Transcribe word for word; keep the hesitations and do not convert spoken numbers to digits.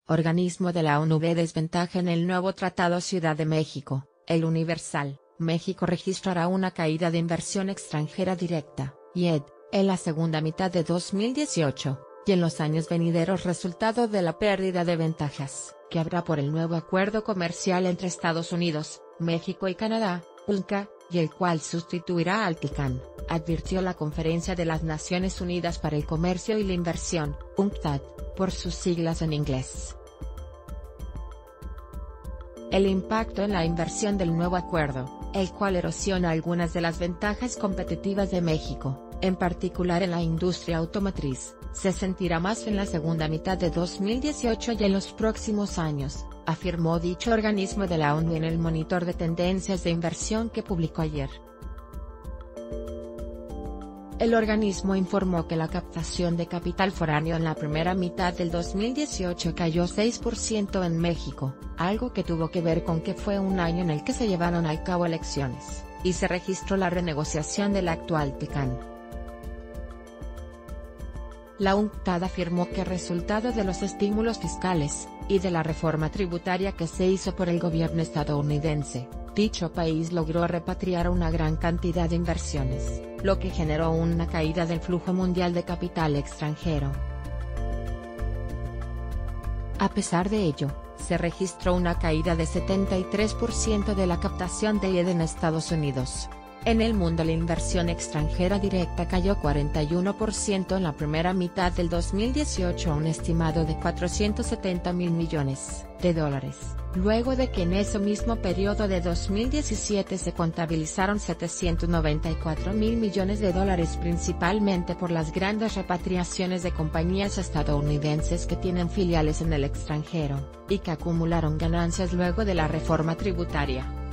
organismo de la ONU ve desventaja en el nuevo Tratado Ciudad de México. El Universal, México registrará una caída de inversión extranjera directa, I E D, en la segunda mitad de dos mil dieciocho, y en los años venideros resultado de la pérdida de ventajas que habrá por el nuevo acuerdo comercial entre Estados Unidos, México y Canadá, U N C A, y el cual sustituirá al TICAN, advirtió la Conferencia de las Naciones Unidas para el Comercio y la Inversión, UNCTAD, por sus siglas en inglés. El impacto en la inversión del nuevo acuerdo, el cual erosiona algunas de las ventajas competitivas de México, en particular en la industria automotriz, se sentirá más en la segunda mitad de dos mil dieciocho y en los próximos años, afirmó dicho organismo de la ONU en el monitor de tendencias de inversión que publicó ayer. El organismo informó que la captación de capital foráneo en la primera mitad del dos mil dieciocho cayó seis por ciento en México, algo que tuvo que ver con que fue un año en el que se llevaron a cabo elecciones, y se registró la renegociación del actual TICAN. La UNCTAD afirmó que resultado de los estímulos fiscales, y de la reforma tributaria que se hizo por el gobierno estadounidense, dicho país logró repatriar una gran cantidad de inversiones, lo que generó una caída del flujo mundial de capital extranjero. A pesar de ello, se registró una caída de setenta y tres por ciento de la captación de I E D en Estados Unidos. En el mundo la inversión extranjera directa cayó cuarenta y uno por ciento en la primera mitad del dos mil dieciocho a un estimado de cuatrocientos setenta mil millones de dólares, luego de que en ese mismo periodo de dos mil diecisiete se contabilizaron setecientos noventa y cuatro mil millones de dólares principalmente por las grandes repatriaciones de compañías estadounidenses que tienen filiales en el extranjero, y que acumularon ganancias luego de la reforma tributaria.